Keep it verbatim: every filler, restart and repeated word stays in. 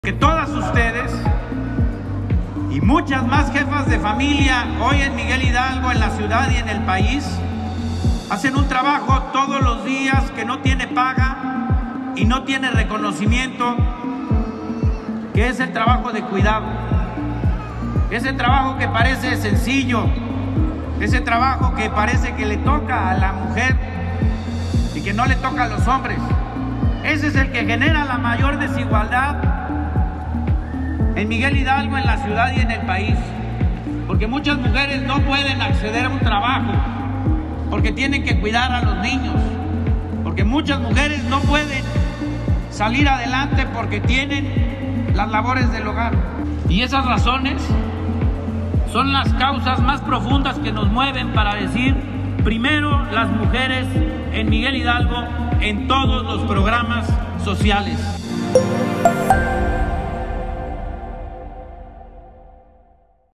Que todas ustedes y muchas más jefas de familia hoy en Miguel Hidalgo, en la ciudad y en el país, hacen un trabajo todos los días que no tiene paga y no tiene reconocimiento, que es el trabajo de cuidado. Ese trabajo que parece sencillo, ese trabajo que parece que le toca a la mujer y que no le toca a los hombres. Ese es el que genera la mayor desigualdad en Miguel Hidalgo, en la ciudad y en el país, porque muchas mujeres no pueden acceder a un trabajo, porque tienen que cuidar a los niños, porque muchas mujeres no pueden salir adelante porque tienen las labores del hogar. Y esas razones son las causas más profundas que nos mueven para decir, primero las mujeres en Miguel Hidalgo en todos los programas sociales.